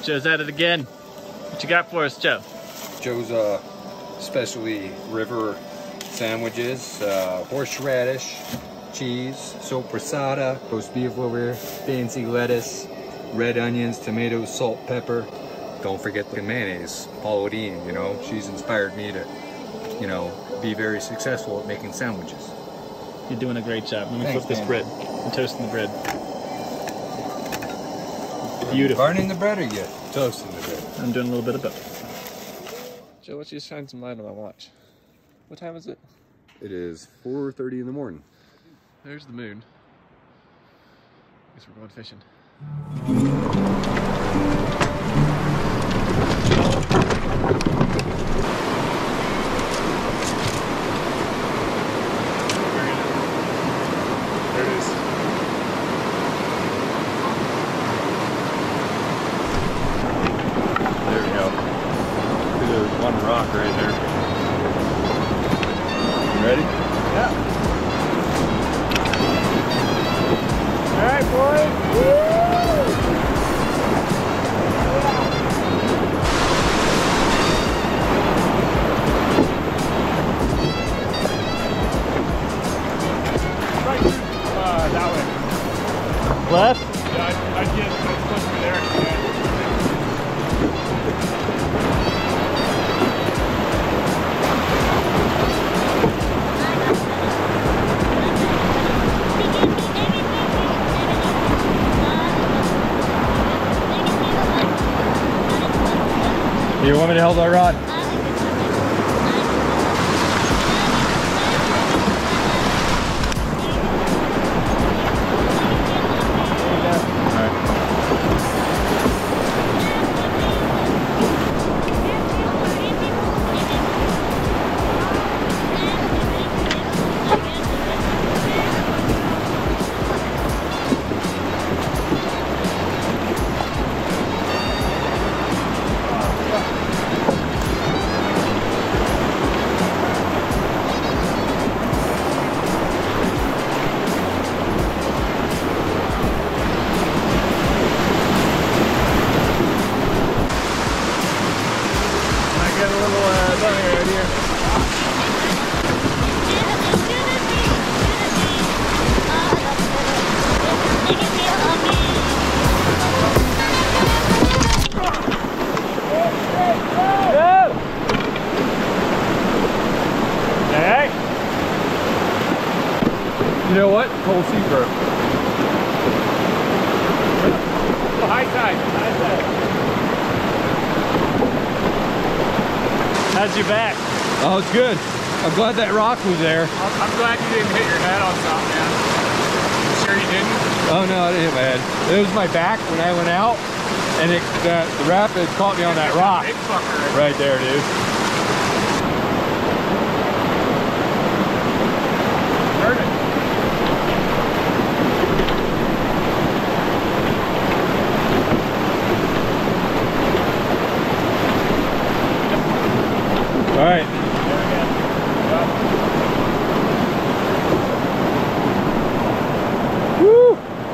Joe's at it again. What you got for us, Joe? Joe's specialty river sandwiches, horseradish, cheese, soppressata, roast beef over, fancy lettuce, red onions, tomatoes, salt, pepper. Don't forget the mayonnaise, Pauline, you know, she's inspired me to, you know, be very successful at making sandwiches. You're doing a great job. Let me flip this bread. I'm toasting the bread. Beautiful. Burning the bread or you toasting the bread? I'm doing a little bit of both. Joe, why don't you shine some light on my watch? What time is it? It is 4:30 in the morning. There's the moon. Guess we're going fishing. There it is. There we go. There's one rock right there. You ready? Yeah. All right, boys. Woo! That way. Left? Yeah, I'd get close to there. You want me to hold our rod? You know what? Cold sea broke. Oh, high tide. High tide. How's your back? Oh, it's good. I'm glad that rock was there. I'm glad you didn't hit your head on something, man. You sure you didn't? Oh no, I didn't hit my head. It was my back when I went out, and the rapid caught me on that rock. Big fucker. Right there, dude. Heard it. All right. Woo!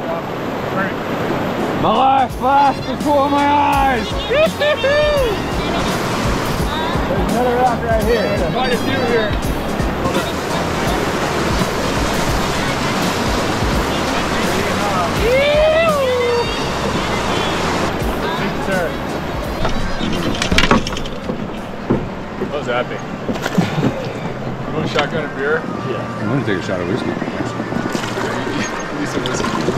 My life flashed before my eyes. There's another rock right here. There's quite a few here. Hold on. Sir. What was that big? You want a shotgun of beer? Yeah. I'm gonna take a shot of whiskey. Give me some whiskey.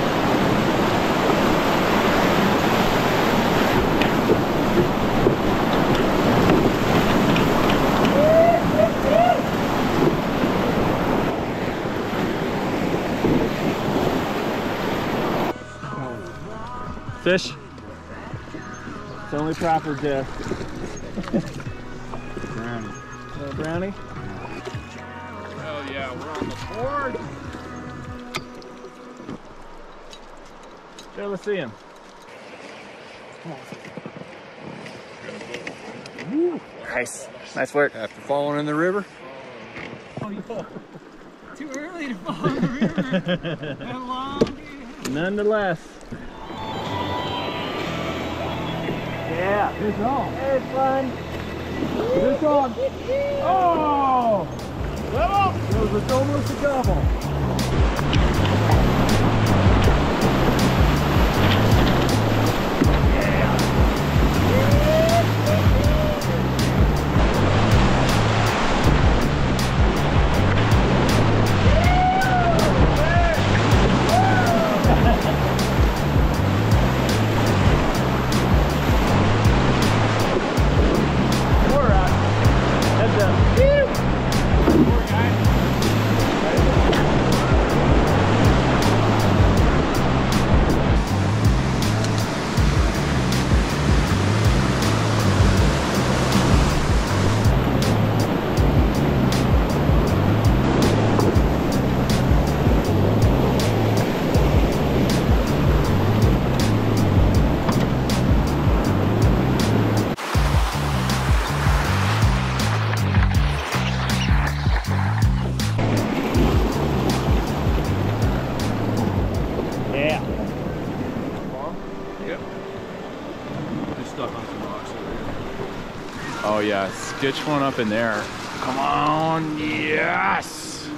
Fish? It's only proper, Jeff. Brownie. Little brownie? Hell yeah, we're on the board! Joe, let's see him. Woo. Nice. Nice work. After falling in the river? Oh, yeah. Too early to fall in the river. How long? Nonetheless. Yeah, fish on. It's fun. Fish on. Oh! It was almost a double. Oh yeah, stitch one up in there. Come on, yes!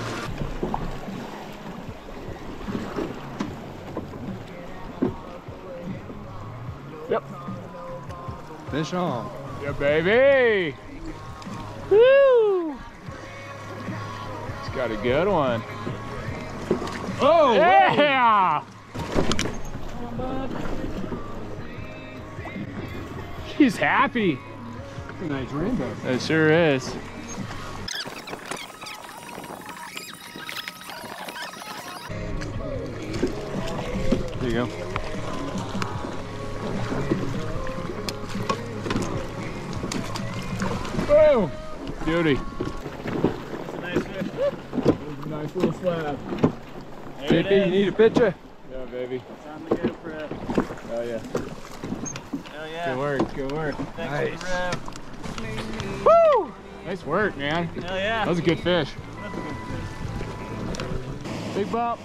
Yep. Fish on. Yeah, baby! Woo! It's got a good one. Oh! Yeah! She's happy. That's a nice rainbow. It sure is. There you go. Boom! Beauty. That's a nice fish. There's a nice little slab. There JP, it you is. need a picture? Yeah, baby. It's on the GoPro. Oh yeah. Hell yeah. Good work, good work. Thanks for the rev. Woo! Nice work, man. Hell yeah. That was a good fish. That's a good fish. Big bump.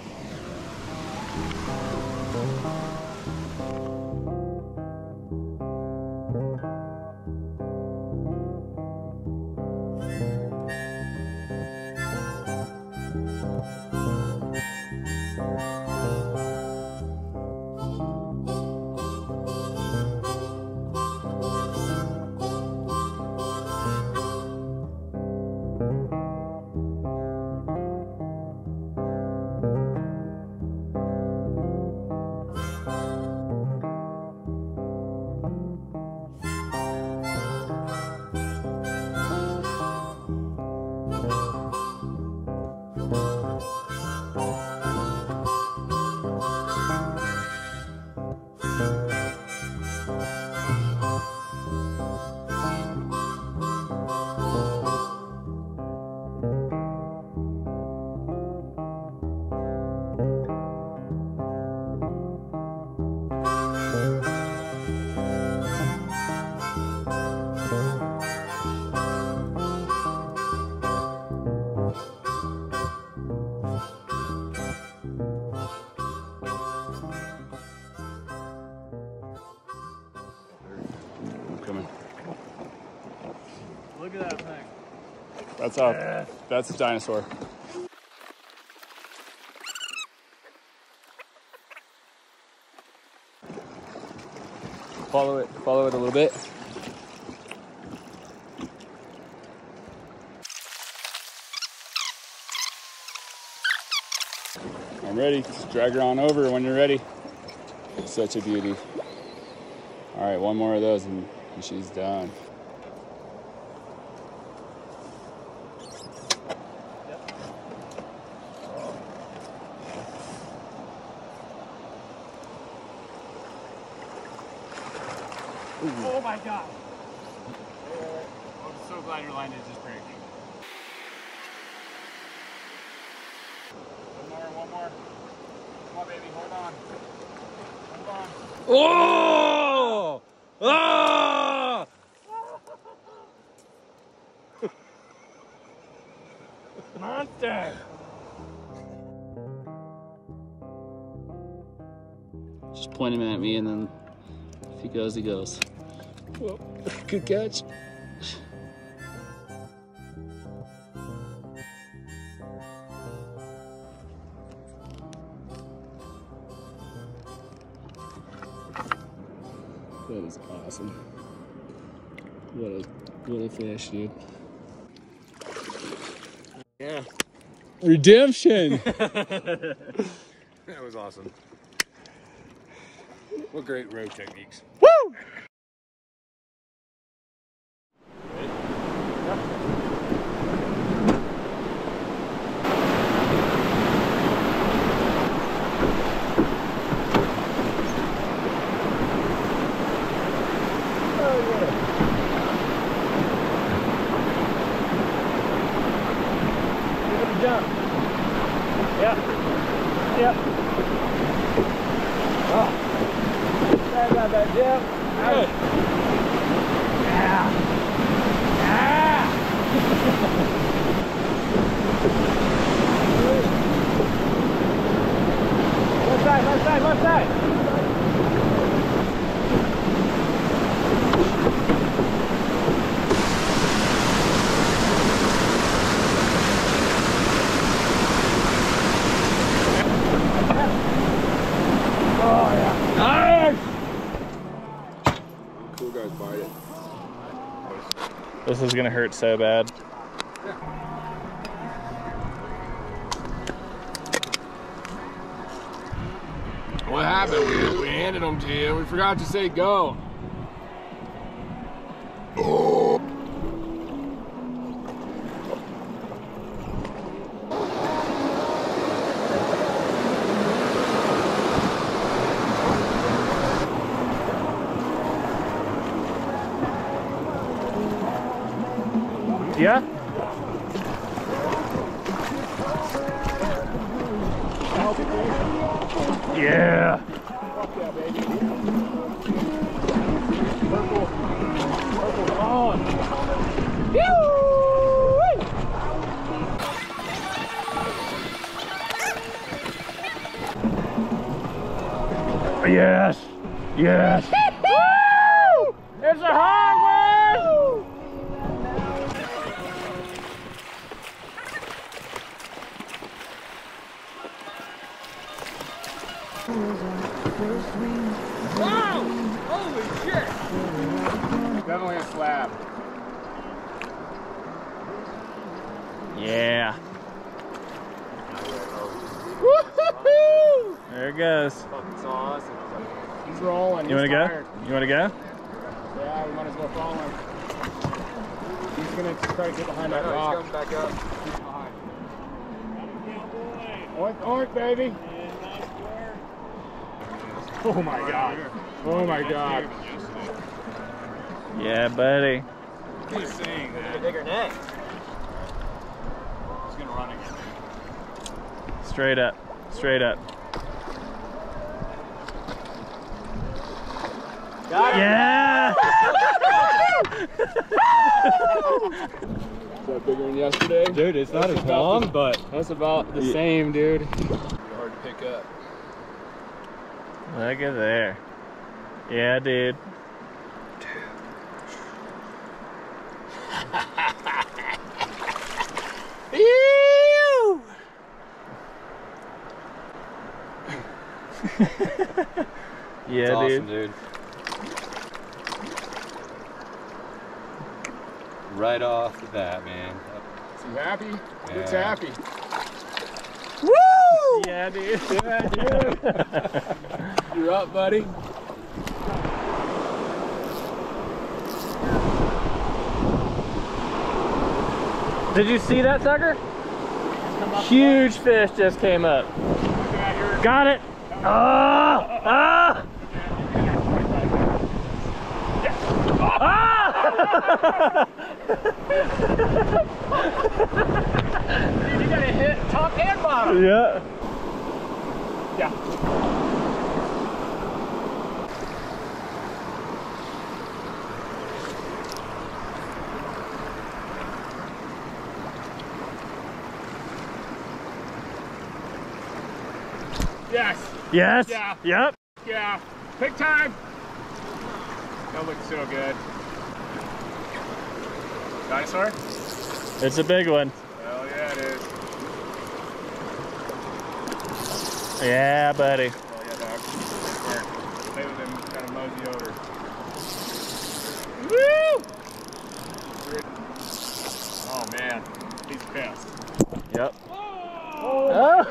Look at that thing. That's a dinosaur. Follow it a little bit. I'm ready. Just drag her on over when you're ready. Such a beauty. All right, one more of those and she's done. Oh my god. I'm so glad your line is just breaking. One more. Come on, baby, hold on. Hold on. Oh! Ah! Monster! Just point him at me, and then if he goes, he goes. Whoa, good catch. That is awesome. What a fish, dude. Yeah. Redemption! That was awesome. What great road techniques. Woo! Jump. Yep. Yep. Oh. Sorry about that, Jeff. Good. Yeah. Yeah. Left side, left side, left side. Cool guys bite it. This is gonna hurt so bad. What happened? We handed them to you. We forgot to say go. Yeah? Yeah. Fuck yeah, baby. Purple's on. Yes. Yes. Woo! It's a hard one. Wow! Holy shit! Definitely a slab. Yeah. Woo-hoo-hoo! There it goes. Fucking saw us and I was like, he's rolling. You He's want to go? tired. You want to go? Yeah, we might as well follow him. He's gonna try to get behind that rock. He's coming back up. He's behind. Oink, oink, baby. Oh my god. Oh my god. Yeah, buddy. He's saying that. Bigger net. He's gonna run again. Straight up. Straight up. Got it. Yeah! Is that bigger than yesterday? Dude, it's not as long, but That's about the same, dude. hard to pick up. Look at there. Yeah, dude. Ew! Yeah, It's awesome, dude. dude. Right off the bat, man. Is he happy? Yeah. It's happy. Woo! Yeah, dude. Yeah, dude. You're up, buddy. Did you see that sucker? Huge fish just came up. Got it. Ah! Ah! Ah! You gotta hit top and bottom. Yeah. Yeah. Yes. Yes. Yeah. Yep. Yeah. Pick time. That looks so good. Dinosaur? It's a big one. Hell yeah, it is. Yeah, buddy. Oh yeah, dog. Smart. Play with him, kind of mosey over. Woo! Oh man, he's pissed. Yep. Oh!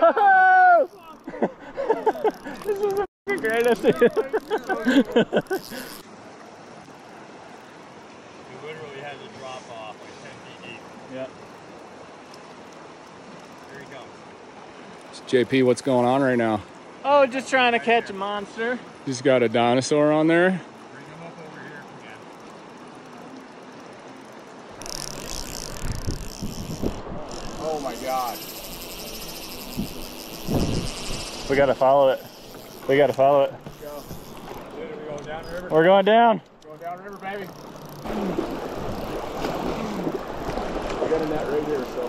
This is the greatest. We literally had to drop off like 10 feet deep. Yep. Here he comes. JP, what's going on right now? Oh, just trying to catch a monster. Just got a dinosaur on there. Bring him up over here again. Oh my god. We gotta follow it. We gotta follow it. Let's go. Dude, are we going down the river? We're going down. Going down the river, baby. I got a net right here, so.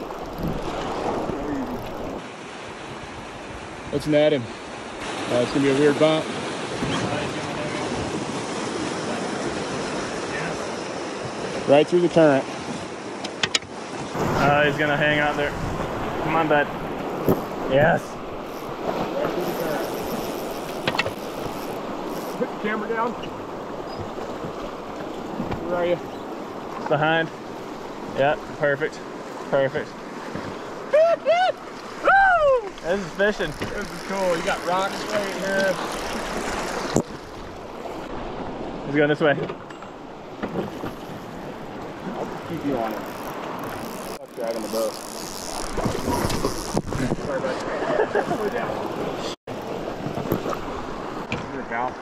Let's net him. It's gonna be a weird bump. Right through the current. He's gonna hang out there. Come on, bud. Yes. Right through the current. Put the camera down. Where are you? Behind. Yep, perfect. Perfect. This is fishing. This is cool. You got rocks right here. He's going this way. I'll keep you on it. Fuck driving the boat. Sorry, bud. Slow down. Here, pal.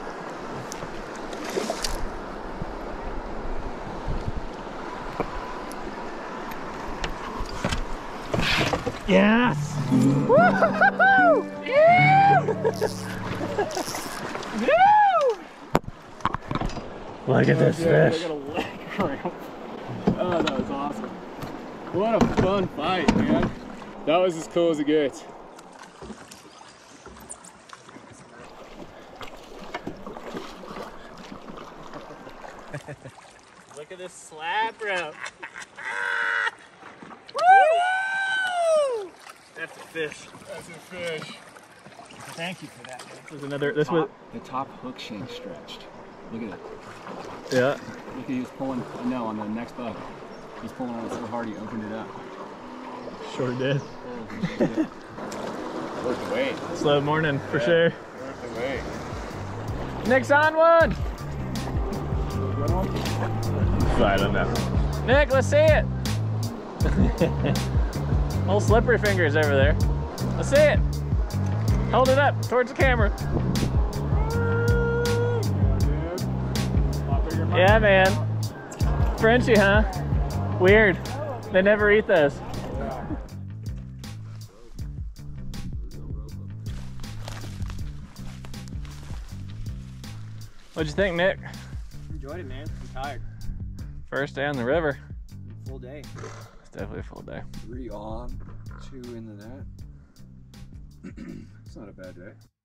Yes! Woo-hoo-hoo! Yeah! Look at this fish. I got a leg cramp. Oh, that was awesome. What a fun fight, man. That was as cool as it gets. Look at this slap rope. That's a fish. That's a fish. Thank you for that, man. There's another. This was. The top hook shank stretched. Look at it. Yeah. Look, he was pulling. No, on the next bug. He's pulling on it so hard he opened it up. Sure did. Worth the wait. Slow morning for sure. Worth the wait. Nick's on one. Good one? I don't know. Nick, let's see it. Old slippery fingers over there. Let's see it. Hold it up towards the camera. Yeah, man. Frenchie, huh? Weird. They never eat those. What'd you think, Nick? Enjoyed it, man. I'm tired. First day on the river. Full day. It's definitely a full day. 3 on, 2 in the net. It's not a bad day.